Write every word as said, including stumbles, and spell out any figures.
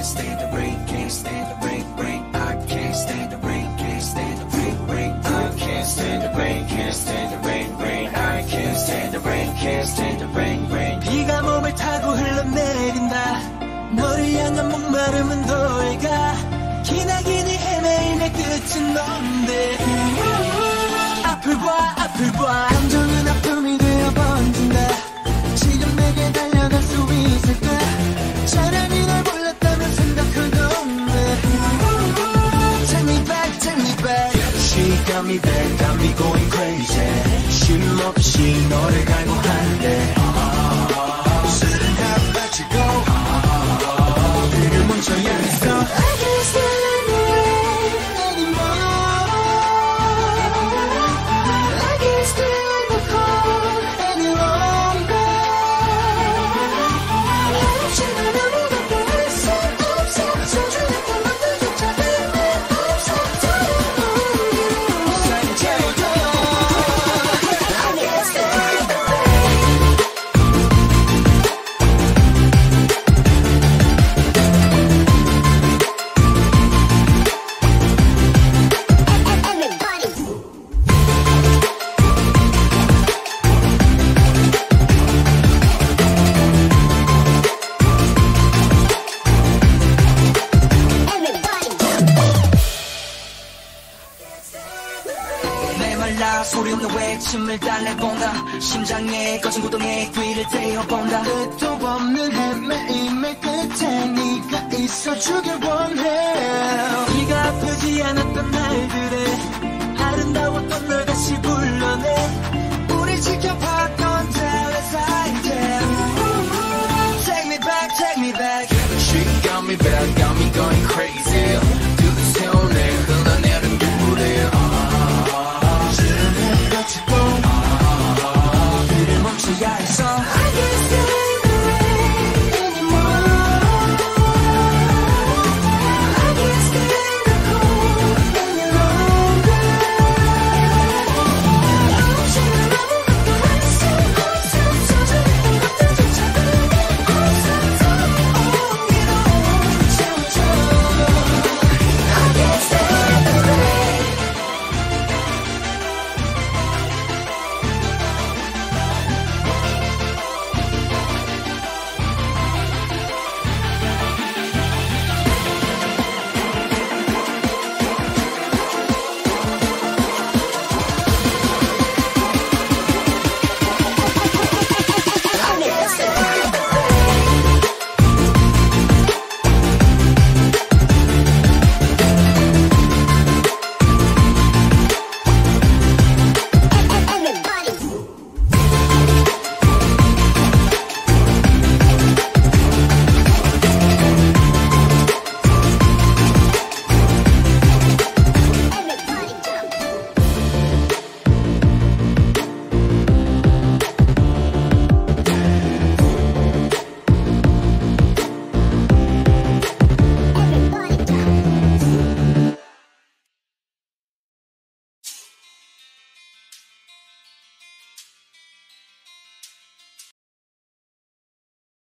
stand the rain, can't stand the rain, rain. I can't stand the rain, can't stand the rain, rain. I can't stand the rain, can't stand the rain, rain. I can't stand the rain, can't stand the rain, rain. 비가 몸을 타고 흘러내린다. 너를 향한 목마름은 너희가 기나기니 헤매임의 끝은 넌데. 앞을 봐 앞을 봐 감정은 아픔이 되어 번진다. 지금 내게 달려갈 수 있을까? 차라리 널 몰랐다면 생각하던데. Take me back, take me back. She got me back, got me going crazy. 쉼 없이 너를 갈구하는데 술은 다 마치고 그를 멈춰야 했어. I can't stand the rain anymore. I can't stand the cold any longer. 없이는 아무것도 할 수 없어. 소중했던 것들조차 의미 없어. 메말라 소리 없는 외침을 달래본다. 심장에 거친 고통에 귀를 대어본다. 끝도 없는 헤매임의 끝에 네가 있어주길 원해. 네가 아프지 않았던 날들에